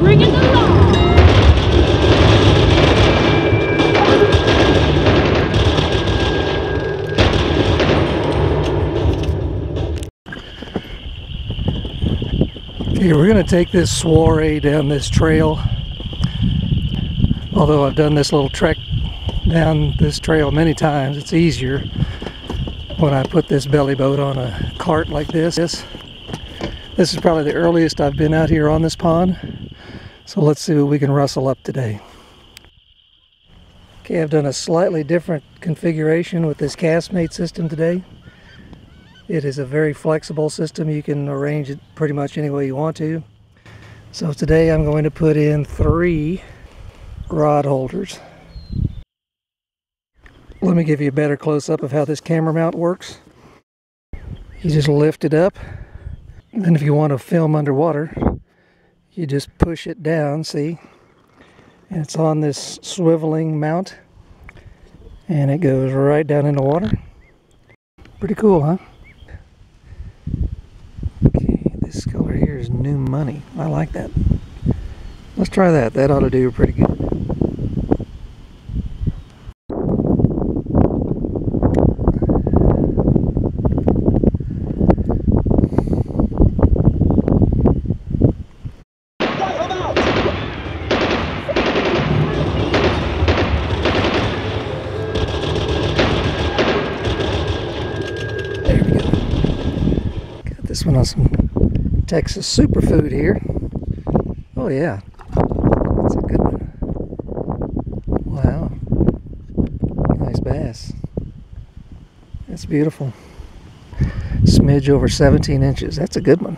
Bring it along! Okay, we're going to take this soiree down this trail. Although I've done this little trek down this trail many times, it's easier when I put this belly boat on a cart like this. This is probably the earliest I've been out here on this pond. So let's see what we can rustle up today. Okay, I've done a slightly different configuration with this castmate system today. It is a very flexible system. You can arrange it pretty much any way you want to. So today I'm going to put in 3 rod holders. Let me give you a better close-up of how this camera mount works. You just lift it up, and then if you want to film underwater, you just push it down, see? And it's on this swiveling mount, and it goes right down in the water. Pretty cool, huh? Okay, this color here is new money. I like that. Let's try that. That ought to do pretty good. This one on some Texas superfood here. Oh yeah, that's a good one. Wow, nice bass. That's beautiful. Smidge over 17 inches. That's a good one.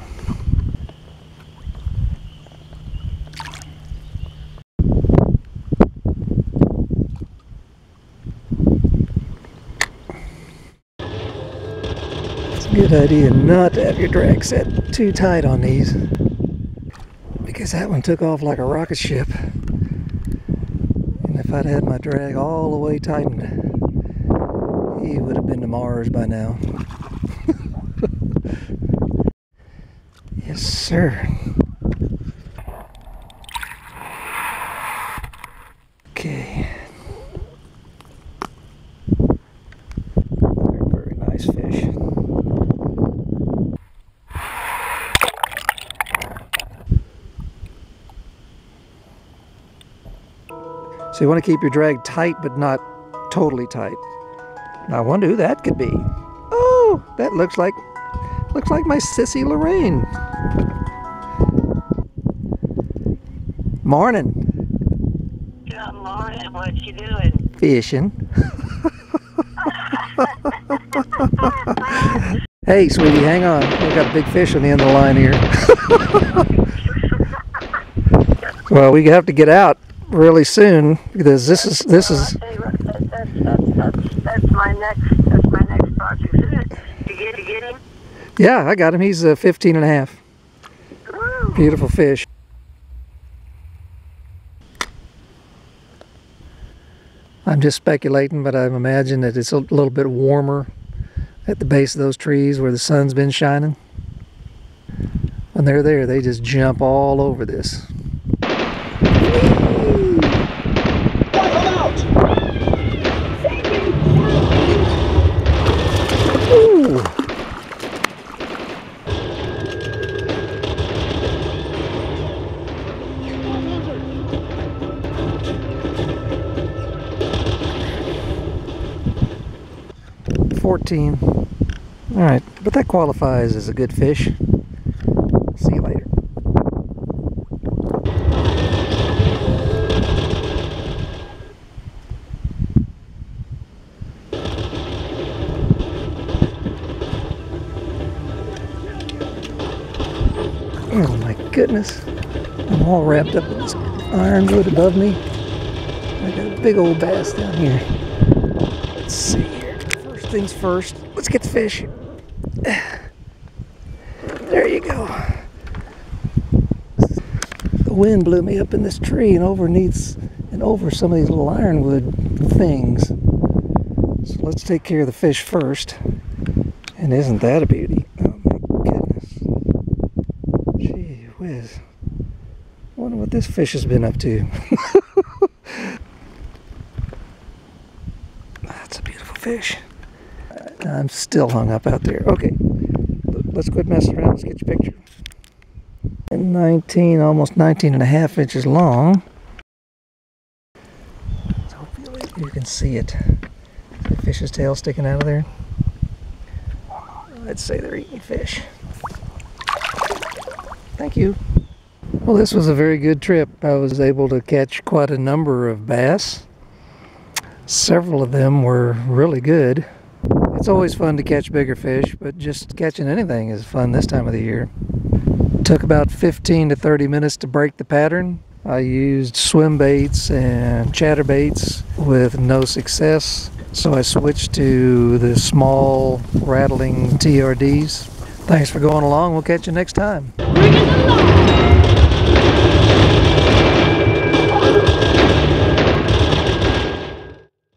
Good idea not to have your drag set too tight on these, because that one took off like a rocket ship, and if I'd had my drag all the way tightened, he would have been to Mars by now. Yes sir. Okay, very nice fish. So you want to keep your drag tight, but not totally tight. Now I wonder who that could be. Oh, that looks like my sissy Lorraine. Morning. Good morning. What you doing? Fishing. Hey, sweetie, hang on. We've got a big fish on the end of the line here. Well, we have to get out really soon, because this is that's my next project. You get him? Yeah, I got him. He's 15 and a half. Ooh. Beautiful fish. I'm just speculating, but I imagine that it's a little bit warmer at the base of those trees where the sun's been shining. When they're there, they just jump all over this. Ooh. $14. All right, but that qualifies as a good fish. See you later. Oh my goodness. I'm all wrapped up in this ironwood above me. I got a big old bass down here. Let's see here. First things first, let's get the fish. There you go. The wind blew me up in this tree and over some of these little ironwood things. So let's take care of the fish first. And isn't that a beauty? Oh my goodness. Gee whiz. What wonder what this fish has been up to. That's a beautiful fish. I'm still hung up out there. Okay, let's quit messing around. Let's get your picture. And 19, almost 19 and a half inches long. So hopefully you can see it. The fish's tail sticking out of there. I'd say they're eating fish. Thank you. Well, this was a very good trip. I was able to catch quite a number of bass. Several of them were really good. It's always fun to catch bigger fish, but just catching anything is fun this time of the year. It took about 15 to 30 minutes to break the pattern. I used swim baits and chatterbaits with no success, so I switched to the small rattling TRDs. Thanks for going along. We'll catch you next time. Bring it along!